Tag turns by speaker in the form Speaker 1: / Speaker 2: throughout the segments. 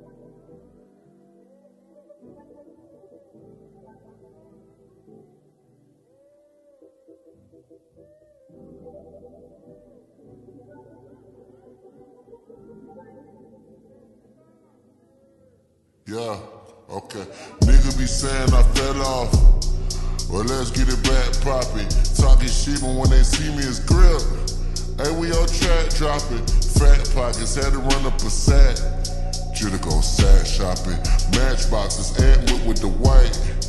Speaker 1: Yeah, okay. Nigga be saying I fell off. Well, let's get it back poppin'. Talking shit, but when they see me, it's grip. Hey, we on track dropping. Fat pockets, had to run up a sack. Shoulda go sack shopping. Matchboxes, Antwood with the white.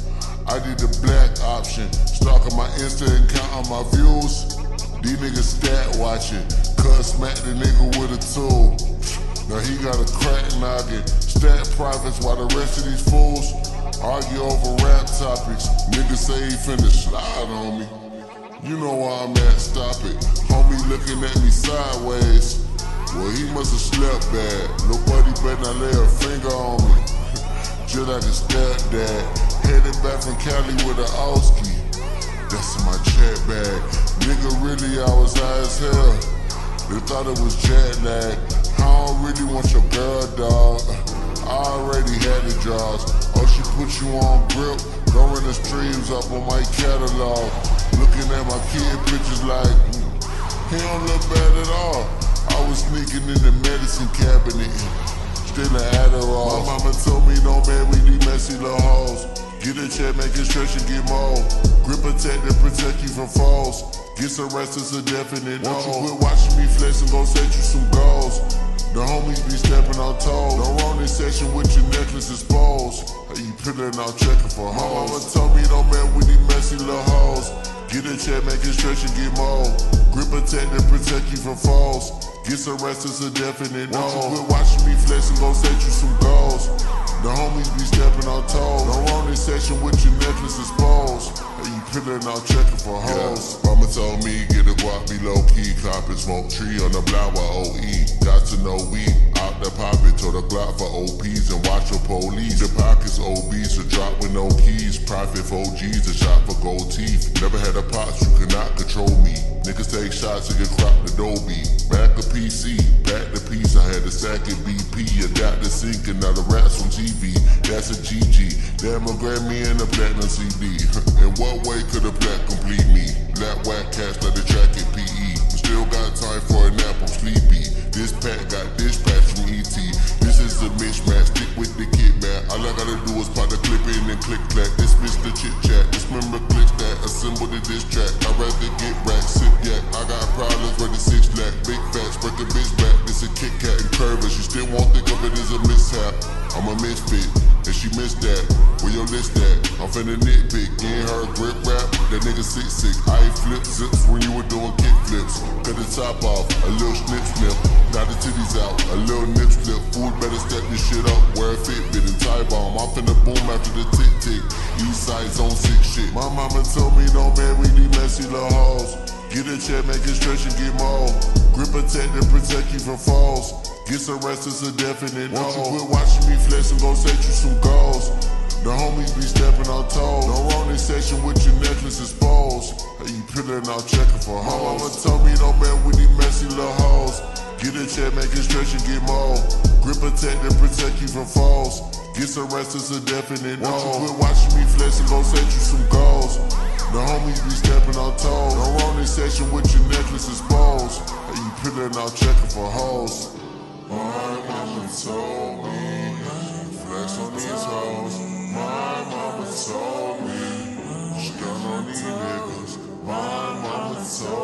Speaker 1: I did the black option. Stalking my Insta and counting my views. These niggas stat watching. Cuz smack the nigga with a tool. Now he got a crack noggin. Stat profits while the rest of these fools argue over rap topics. Niggas say he finna slide on me. You know where I'm at, stop it. Homie looking at me sideways. Well, he must've slept bad. Nobody better not lay a finger on me. Just like a stepdad. Headed back from Cali with an Oski. That's in my chat bag. Nigga, really, I was high as hell. They thought it was jet lag. I don't really want your girl, dog. I already had the draws. Oh, she put you on grip. Don't run the streams up on my catalog. Looking at my kid pictures like, he don't look bad at all. I was sneaking in the medicine cabinet, stealing Adderall. My mama told me don't man with these messy little hoes. Get a check, make it stretch and get more. Grip protect and protect you from falls. Get some rest, it's a definite no. Won't you quit watching me flex and go set you some goals. The homies be stepping on toes. Don't run this section with your necklace exposed. How you pillin' out checking for hoes. My mama told me don't man with these messy little hoes. Get a check, make it stretch and get more. Grip protect and protect you from falls. Get some rest, it's a definite no. Won't you quit watching me flex and go set you some goals. The homies be stepping on toes. Don't run this section with your necklace exposed. How you pillin' out checking for hoes. Yeah. Mama told me get a guap, be low key. Cop and smoke tree on the block with OE. Got to know we out the pocket. Told the Glock for OPs and watch your police. The pockets obese, a drop with no keys. Profit for OGs, a shot for gold teeth. Never had a pops, you cannot control me. Niggas take shots and get cropped Adobe. Back a PC, back the piece. I had a sack at BP. Adapt the sink and now the rats on TV. That's a GG. Damn, a Grammy and a platinum CD. In what way could a plat complete me? Lap whack cats like the track at PE. Still got time for a nap, I'm sleepy. This pack got dispatch from ET. This is a mismatch, stick with the kit, man. All I gotta do is pop the clip in and click clack. Dismiss the chit chat, dismember clicks that assemble the diss track. I'd rather get racked, sip yak. I got problems with the 6 lakh. Big fats, break a bitch back. This a Kit Kat and curvers. You still won't think of it as a mishap. I'm a misfit, and she missed that. Where your list at? I'm finna nitpick. You ain't heard grip rap? That nigga 6'6". I flip zips when you were doing kick flips. Cut the top off, a little snip snip. Got the titties out, a little nip slip. Fool better step this shit up. Wear a Fitbit and tie bomb. I'm finna boom after the tick tick. East side zone 6 shit. My mama told me don't man with these messy little hoes. Get a check, make it stretch and get more. Grip protect and protect you from falls. Get some rest, it's a definite no. Won't you quit watching me flex and go set you some goals. The homies be stepping on toes. Don't run this section with your necklace exposed. How you pillin' out checking for hoes. My mama told me don't man with these messy little hoes. Get a check, make it stretch and get more. Grip protect and protect you from falls. Get some rest, it's a definite no. Won't you quit watching me flex and go set you some goals. The homies be stepping on toes. Don't run this section with your necklace exposed. How you pillin' out checking for hoes. My mama told me, flex on these hoes. My mama told me, stun on these niggas. My mama told me.